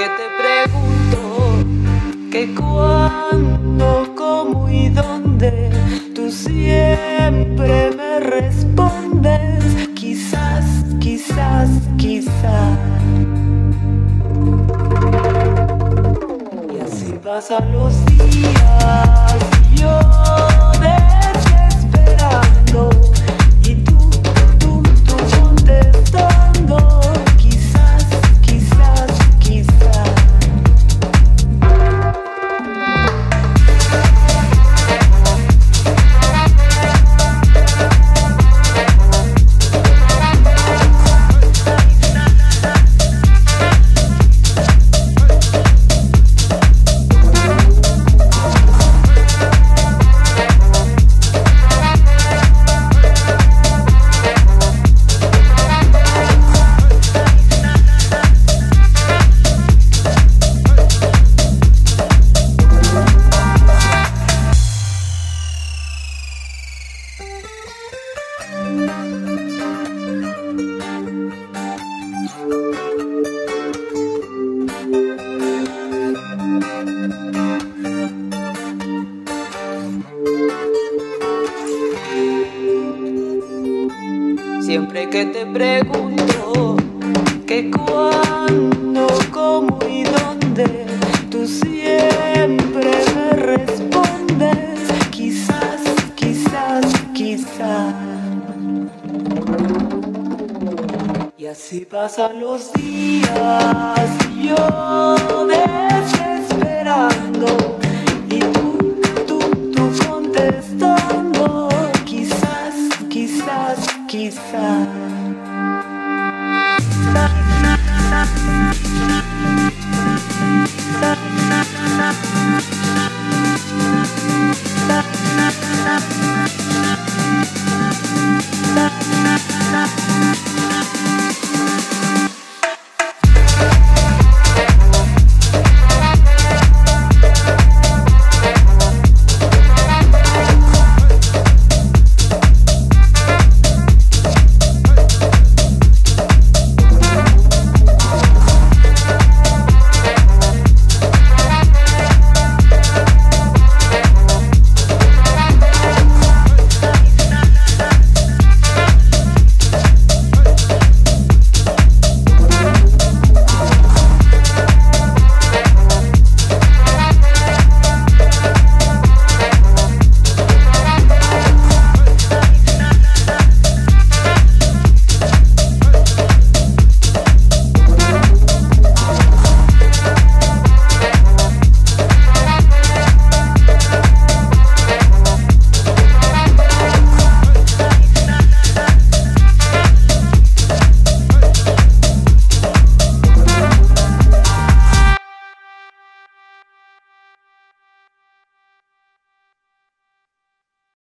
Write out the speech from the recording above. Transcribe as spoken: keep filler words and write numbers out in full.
que te pregunto que cuándo, cómo y dónde, tú siempre me respondes quizás, quizás, quizás. Y así pasan los días y yo desesperando y tú, tú, tú contestando quizás, quizás, quizás. Siempre que te pregunto que cuándo, cómo y dónde, tú siempre me respondes quizás, quizás, quizás. Y así pasan los días y yo deseo